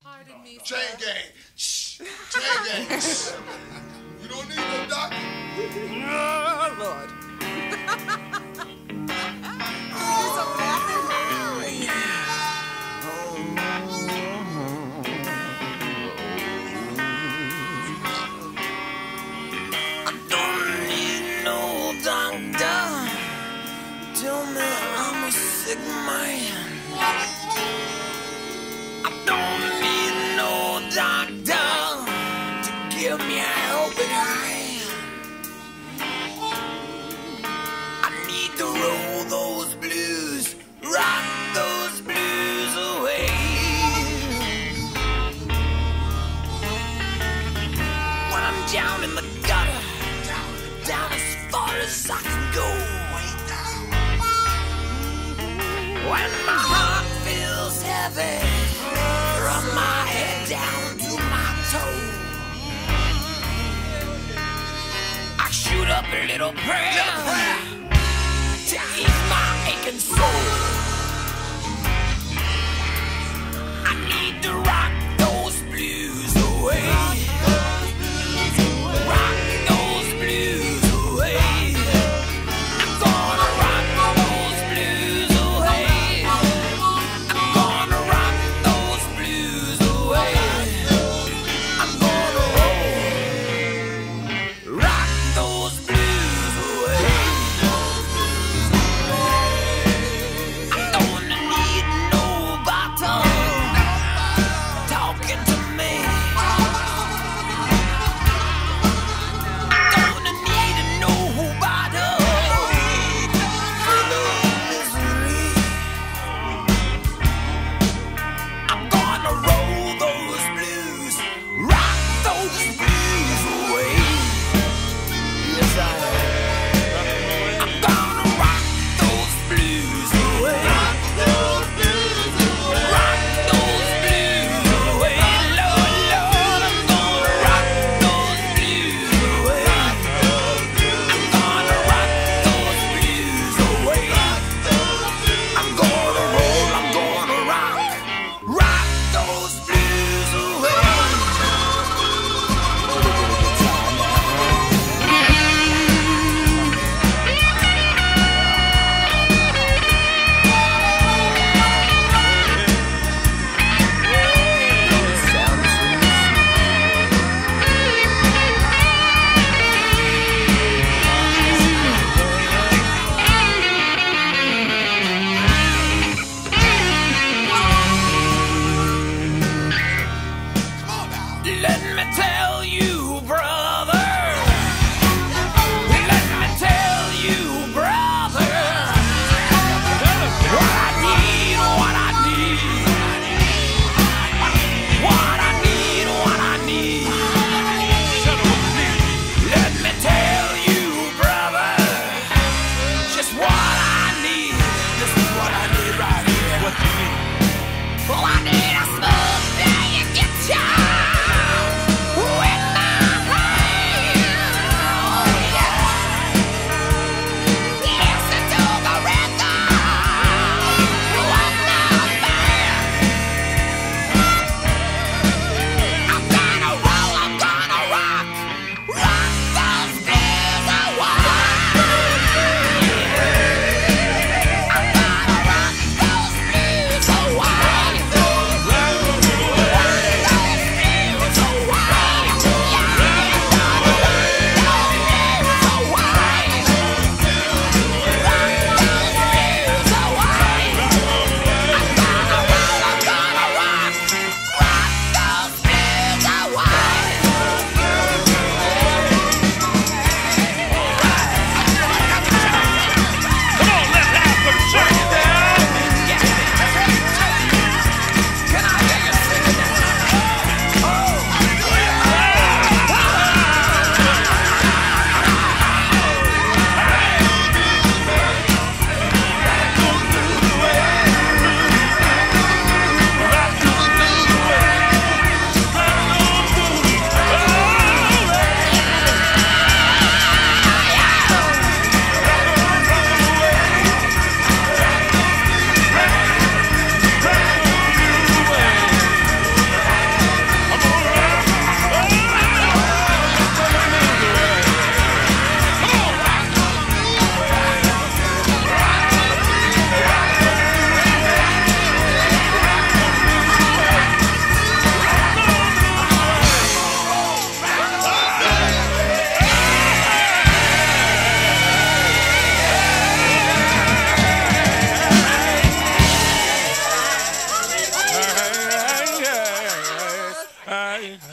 Pardon me, Chain sir. gang. Shh. Chain gang. Shh. You don't need no doctor. Oh, Lord. You're so laughing. I don't need no doctor. Tell me I'm a sick man. I don't need no doctor to give me a helping hand. I need to roll those blues, rock those blues away. When I'm down in the gutter, down as far as I can go. When my heart feels heavy, from my head down to my toe, I shoot up a little prayer to ease my aching soul.